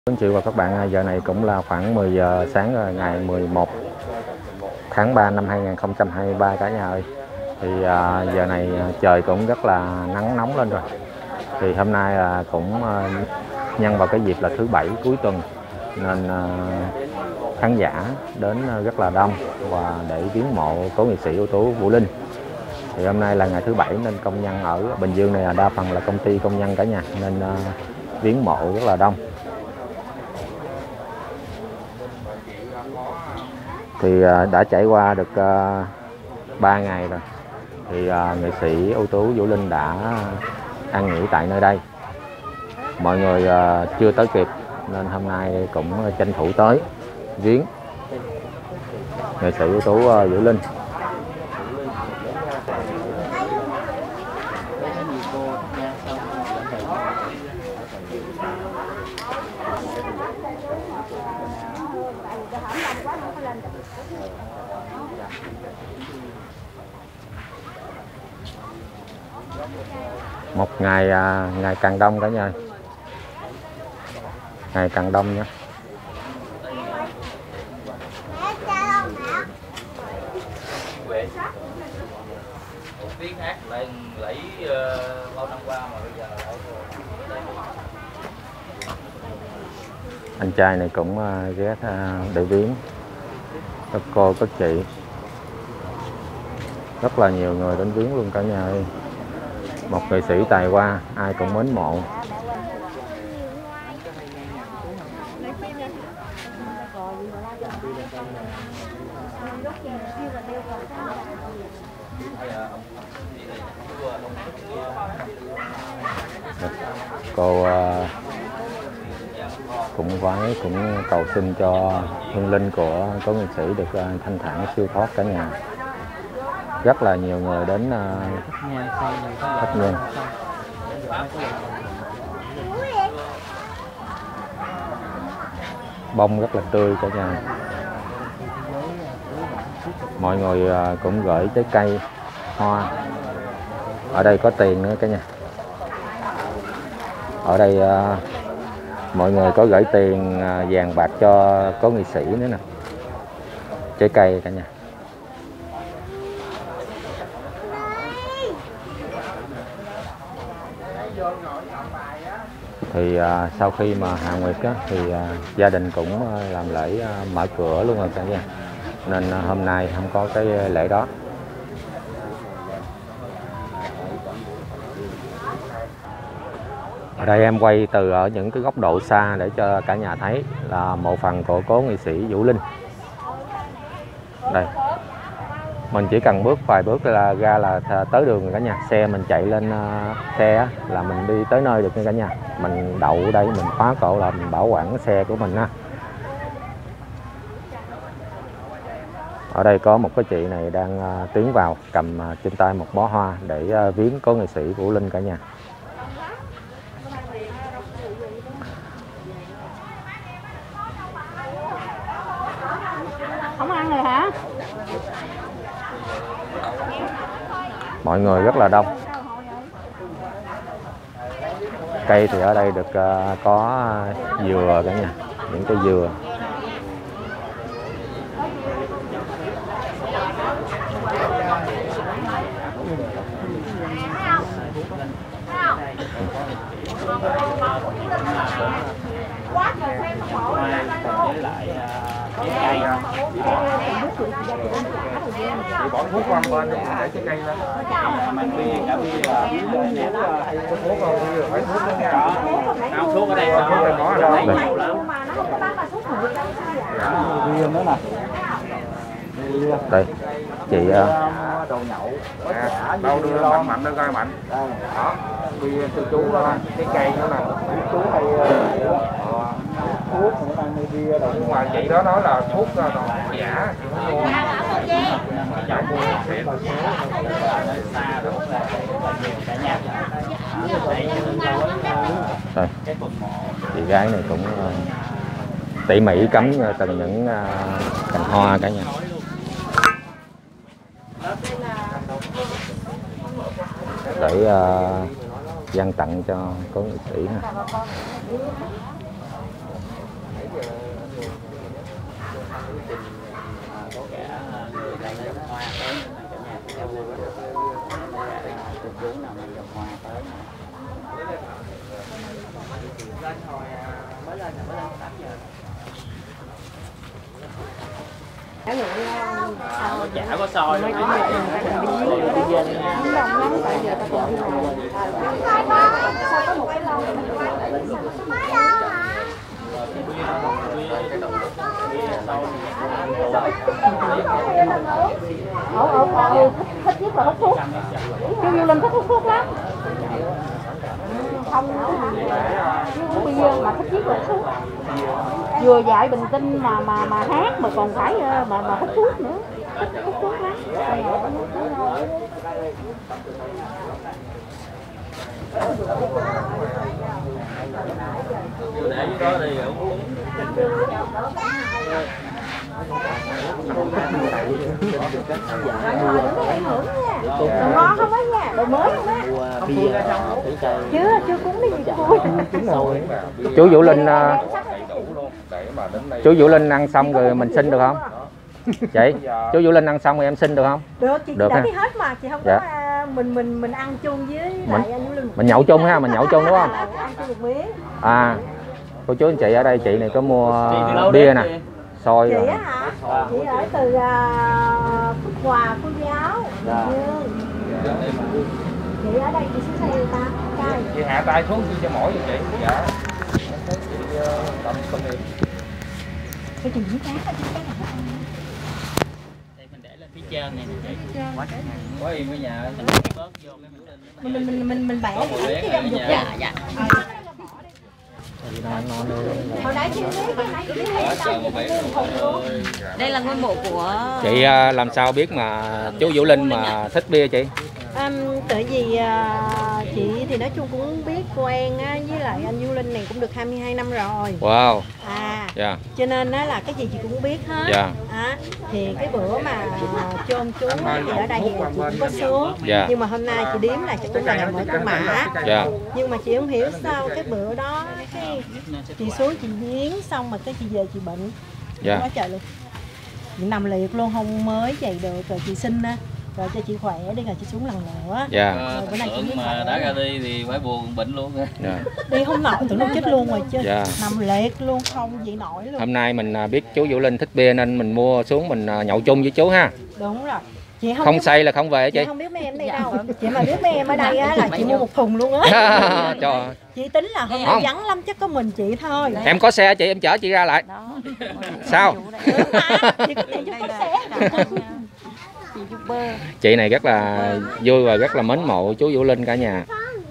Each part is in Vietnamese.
Anh chị và các bạn, giờ này cũng là khoảng 10 giờ sáng rồi, ngày 11 tháng 3 năm 2023 cả nhà ơi. Thì giờ này trời cũng rất là nắng nóng lên rồi. Thì hôm nay cũng nhân vào cái dịp là thứ Bảy cuối tuần nên khán giả đến rất là đông và để viếng mộ cố nghệ sĩ ưu tú Vũ Linh. Thì hôm nay là ngày thứ Bảy nên công nhân ở Bình Dương này đa phần là công ty công nhân cả nhà, nên viếng mộ rất là đông. Thì đã trải qua được 3 ngày rồi thì nghệ sĩ ưu tú Vũ Linh đã an nghỉ tại nơi đây. Mọi người chưa tới kịp nên hôm nay cũng tranh thủ tới viếng nghệ sĩ ưu tú Vũ Linh. Một ngày ngày càng đông cả nhà, ngày càng đông nhé. Tiếng hát lại lấy bao năm qua mà bây giờ lại anh trai này cũng ghé để viếng các cô các chị, rất là nhiều người đến viếng luôn cả nhà ơi. Một nghệ sĩ tài hoa ai cũng mến mộ. Cô cũng vái cũng cầu xin cho hương linh của cố nghệ sĩ được thanh thản siêu thoát cả nhà. Rất là nhiều người đến thắp nhang. Bông rất là tươi cả nhà. Mọi người cũng gửi trái cây, hoa. Ở đây có tiền nữa cả nhà. Ở đây mọi người có gửi tiền vàng bạc cho cố nghệ sĩ nữa nè. Trái cây cả nhà. Thì sau khi mà hạ nguyệt á, thì gia đình cũng làm lễ mở cửa luôn rồi cả nhà, nên hôm nay không có cái lễ đó. Ở đây em quay từ ở những cái góc độ xa để cho cả nhà thấy là mộ phần của cố nghệ sĩ Vũ Linh. Đây, mình chỉ cần bước vài bước là ra là tới đường cả nhà. Xe mình chạy lên xe là mình đi tới nơi được nha cả nhà. Mình đậu ở đây, mình khóa cổ là mình bảo quản cái xe của mình ha. Ở đây có một cái chị này đang tiến vào cầm trên tay một bó hoa để viếng cố nghệ sĩ Vũ Linh cả nhà. Không ăn rồi hả? Mọi người rất là đông. Cây thì ở đây được có dừa cả nhà, những cây dừa. với lại trái cây chị bỏ thuốc qua bên để trái cây lên. mình bia cả bia là Thuốc không? Phải thuốc nữa nha. không thuốc ở đây sao? Thuốc đây có ở đâu? Nhiều lắm. Bia nữa nè. Đây chị Đồ nhậu. Đâu đưa mạnh mạnh đưa coi mạnh. Đó. Bia từ chú đó, trái cây nữa nè. Chú hay thuốc nữa đang bia đâu. Nhưng mà chị đó nói là thuốc giả, chị không mua. Dạ mua xịn. Đây, chị gái này cũng tỉ mỉ cắm từng những cành hoa cả nhà. để dâng tặng cho cố nghệ sĩ ha. Cái người chả có soi đâu. đông lắm tại giờ ta còn đi sao có một cái lon thích nhất là hút thuốc. Chú Như Linh thích hút thuốc lắm. Không uống bia mà thích nhất là hút thuốc. Vừa dạy bình tinh mà hát mà còn phải mà hút thuốc nữa. Hút thuốc lắm. Để cái đó đi uống. Ngon không á nha, đồ mới không á. Chưa cuốn đi gì vui. Chú Vũ Linh ăn xong rồi mình xin được không? Chị, chú Vũ Linh ăn xong rồi em xin được không? Được, chị được đã ha. hết mà, chị không dạ. có mình ăn chung với lại anh Vũ Linh. Mình nhậu chung ha, mình nhậu chung đúng không? Ăn chung một miếng. À, cô chú anh chị ở đây chị này có mua bia nè, xôi Chị rồi. á hả? Chị ở từ Phước Hòa, Phú Giáo, Dương. Chị ở đây chị xuống đây ta. Chị hạ tay xuống cho mỗi chị. Dạ. Chị làm công nghiệp. Cái chuyện cá là Đây mình để lên phía trên này để quá im ở nhà bớt vô mình bẻ cái dòng dục. dạ. Hồi nãy chị biết Đây là ngôi mộ của Chị làm sao biết mà chú Vũ Linh mà thích bia chị? Tại vì chị thì nói chung cũng biết quen á, với lại anh Du Linh này cũng được 22 năm rồi. Wow. Dạ. Cho nên á là cái gì chị cũng biết hết. Dạ. Thì cái bữa mà chôn chú thì ở đây thì chị cũng có xuống. Dạ. Nhưng mà hôm nay chị điếm là chị cũng là ngày mở Tân Mã. Dạ. Nhưng mà chị không hiểu sao cái bữa đó cái chị xuống chị viếng xong mà cái chị về chị bệnh. Dạ. Quá trời luôn. Chị nằm liệt luôn, không mới chạy được rồi chị xin á. Rồi cho chị khỏe đi rồi chị xuống lần nữa. Dạ. Rồi bữa nay chị Tưởng mà đã ra đi thì phải buồn bệnh luôn. Dạ. đi không nổi, tưởng đâu chết luôn rồi chứ. Dạ. Nằm liệt luôn không dậy nổi luôn. Hôm nay mình biết chú Vũ Linh thích bia nên mình mua xuống mình nhậu chung với chú ha. Đúng rồi. Chị Không biết, say là không về hả chị? Chị không biết mấy em đây đâu. Chị mà biết mấy em ở đây á là chị mua một thùng luôn á. Trời. Chị tính là hôm nay vắng lắm chắc có mình chị thôi. Em có xe chị, em chở chị ra lại. Sao? Chị có tiền chứ có xe. Chị này rất là vui và rất là mến mộ chú Vũ Linh cả nhà.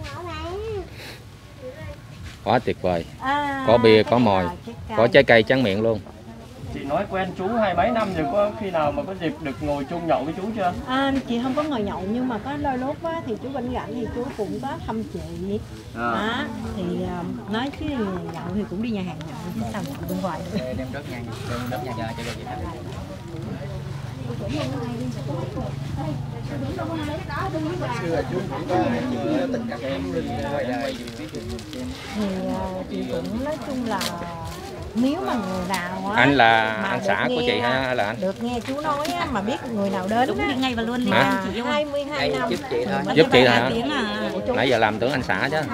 Quá tuyệt vời. Có bia, có mồi, có trái cây tráng miệng luôn. Chị nói quen chú 20 mấy năm rồi, có khi nào mà có dịp được ngồi chung nhậu với chú chưa? Chị không có ngồi nhậu nhưng mà có đôi lúc á, thì chú Vinh rảnh thì chú cũng có thăm chị. Thì nói chứ nhậu thì cũng đi nhà hàng nhậu chứ sao nhậu bên ngoài. Đem rớt nhà cho chị thấy. Xưa chú cũng có tình cảm em ngoài đời. Thì chị cũng nói chung là nếu mà người nào á, Anh là mà anh được xã của nghe- chị hay là anh? Được nghe chú nói á, mà biết người nào đến đúng á, đi ngay và luôn đi Hả? chị yêu 22 năm Giúp chị thôi. Giúp chị thôi hả? tiếng à. Nãy giờ làm tưởng anh xã chứ.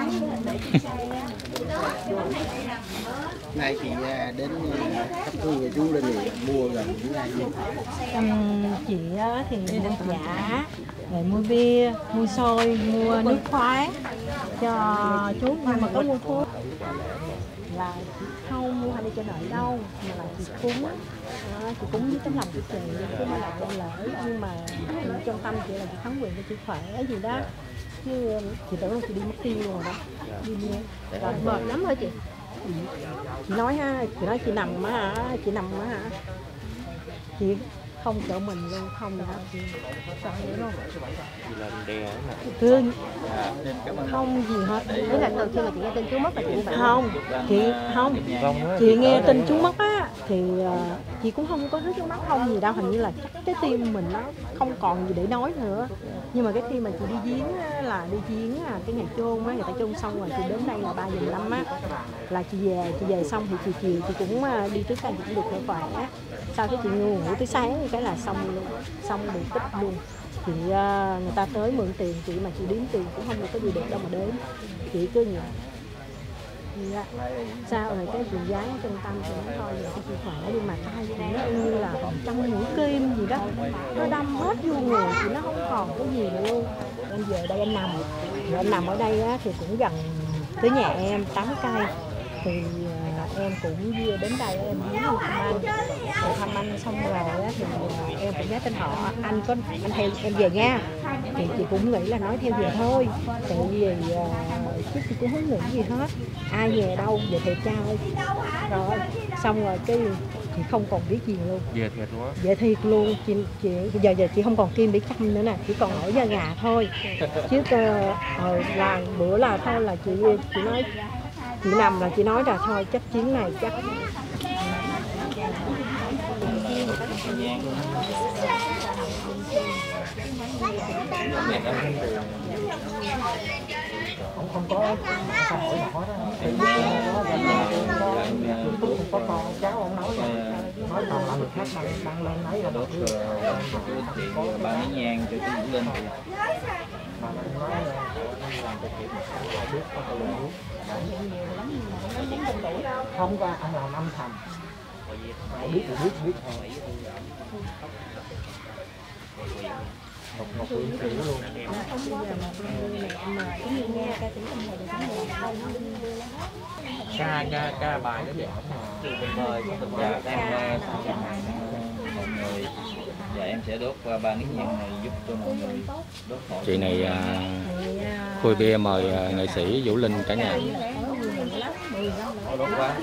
Nay chị đến thắp hương với chú Linh thì mua gần những ai gì? Chị á, thì mua giả, rồi mua bia, mua xôi, mua nước khoáng cho chú, nhưng mà có mua thuốc là chị không mua hay đi chợ đợi đâu, mà là chị cúng. Chị cúng với tấm lòng của chị, chứ mà là con lễ, nhưng mà trong tâm chị là chị khấn nguyện cho chị khỏe gì đó, chứ chị tưởng là chị đi mất tiêu rồi đó, đi rồi mệt lắm hả chị? Chị nói ha, chị nói chị nằm á hả, chị không chở mình luôn, không gì hết, chị sợ nữa luôn. Thương không gì hết. Thế là từ khi mà chị nghe tin chú mất là chị bệnh. Chị nghe tin chú mất á thì chị cũng không có thứ chú mất không gì đâu, hình như là cái tim mình nó không còn gì để nói nữa. Nhưng mà cái khi mà chị đi giếng á, là đi giếng cái ngày chôn á, người ta chôn xong rồi chị đến đây là 3 giờ 15 á, là chị về xong thì chiều chị cũng đi trước đây, chị cũng được khỏe. Sau cái chị ngủ tới sáng cái là xong luôn, xong bị tích luôn. Chị người ta tới mượn tiền chị mà chị đếm tiền cũng không có gì được đâu mà đếm, chị cứ Dạ. Sao rồi cái chị gái ở trung tâm thì nó thôi vậy cái chị khỏe nhưng mà tay của nó như là trong mũi kim gì đó, nó đâm hết vô người thì nó không còn cái gì nữa luôn. Em về đây em nằm, rồi em nằm ở đây á, thì cũng gần tới nhà em 8 cây thì em cũng đến đây em muốn thăm anh, rồi thăm anh xong rồi á, thì em cũng nhớ tên họ anh theo em về nha, thì chị cũng nghĩ là nói theo về thôi, tại vì chứ chị cũng không nghĩ gì hết, ai về đâu về thiệt cha ơi. Rồi xong rồi cái chị không còn biết gì luôn, Về thiệt luôn á. về thiệt luôn. Chị giờ chị không còn kim để chăm nữa nè, chỉ còn ở da gà thôi, chứ là bữa là thôi là chị nói chị nằm là chị nói là thôi chắc chuyến này chắc không có xã hội nào hết á, không có con cháu ông nói còn là người khác đăng lên nói là đốt ba nén nhang cho cái mũi lên. mà mình nói là làm từ thiện ai biết có tôi biết không có ăn làm âm thầm biết thì biết thôi. Một quyển sĩ luôn. Ca bài đó vậy Mời và em mọi người và em sẽ đốt qua ba nén nhang này giúp cho mọi người đốt khỏi. Chị này khui bia mời nghệ sĩ Vũ Linh cả nhà. Đốt quá.